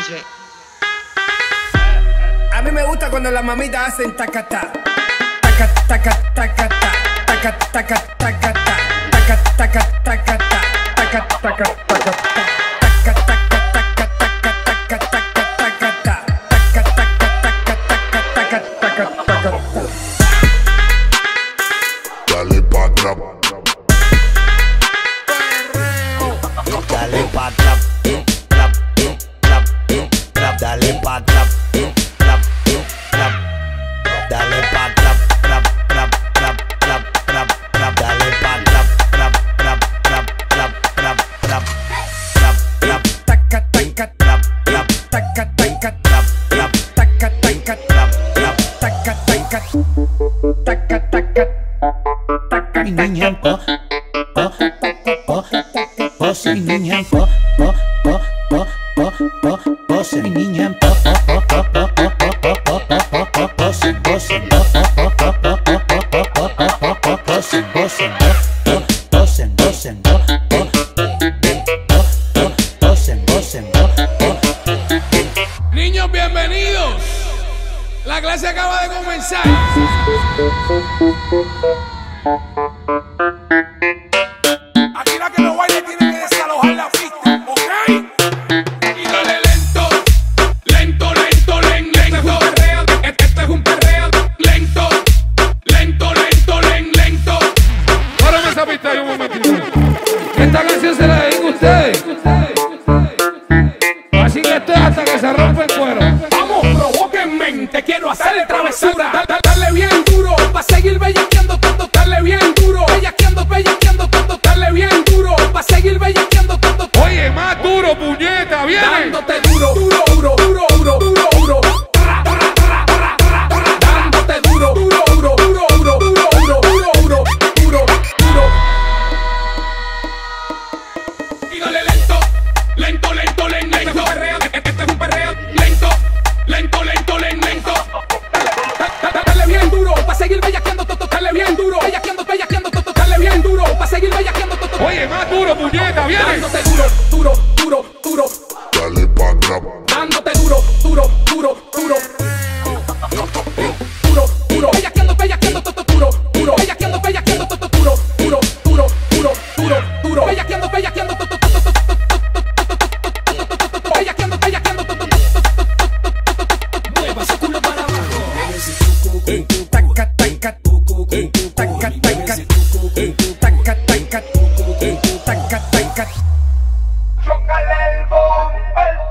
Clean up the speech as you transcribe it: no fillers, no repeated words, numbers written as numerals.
DJ. A mí me gusta cuando las mamitas hacen tacatá. Taca, taca, tacatá. Taca, taca, tacatá. Taca, taca, tacatá. Taca, taca, tacatá. Dale pa' trap. Dale pa' trap, trap, trap, trap. Dale pa' trap, trap, trap. Dale pa' trap, trap, trap, trap, trap, trap, trap. Dale pa' trap, trap, trap, trap, trap, trap, trap, trap, trap. Taca, taca, Trap, trap, taca, taca, trap, trap, taca, taca, trap, trap. taca, taca, taca, taca, taca, Mi niña, pose, mi niña, pose, mi niña, pose, pose, Niños, bienvenidos. La clase acaba de comenzar. Aquí la que no baile tiene que desalojar la pista, ¿ok? Y dale lento, lento, lento, lento. Este es un perreo lento, lento, lento, lento. Párame esa pista ahí un momentito. Esta canción se la dedico a ustedes. Así que esto es hasta que se rompe el cuero. Vamos, provóquenme, te quiero hacer travesura. Dale bien duro, pa' seguir bellaqueando todo. Dale bien duro, bellaqueando, bellaqueando todo. Dale bien duro, pa' seguir bellaqueando todo. Oye, más duro, puñeta, viene. Dándote duro, duro, duro, duro, duro, duro, duro. Dándote duro, duro, duro, duro, duro, duro, duro, duro, duro, duro, duro. Y dale lento, lento, lento, lento. Este es un perreo lento, lento, lento, lento. Dale bien duro, pa' seguir bellaqueando todo. Dale bien duro, bellaqueando, bellaqueando todo. Dale bien duro, pa' seguir bellaqueando todo. Oye, más duro, puñeta, viene. Dándote duro, duro, duro, duro. Dale pa' trap. Dándote duro, duro, duro, duro. Duro, duro, bellaqueando, bellaqueando todo. Duro, duro, bellaqueando, bellaqueando todo. Duro, duro, duro, duro, duro, duro. Bellaqueando, bellaqueando todo. Bellaqueando, bellaqueando todo. Mueva ese culo para abajo. taca, taca, taca, taca, taca, taca, taca, taca. Chócale el bombo.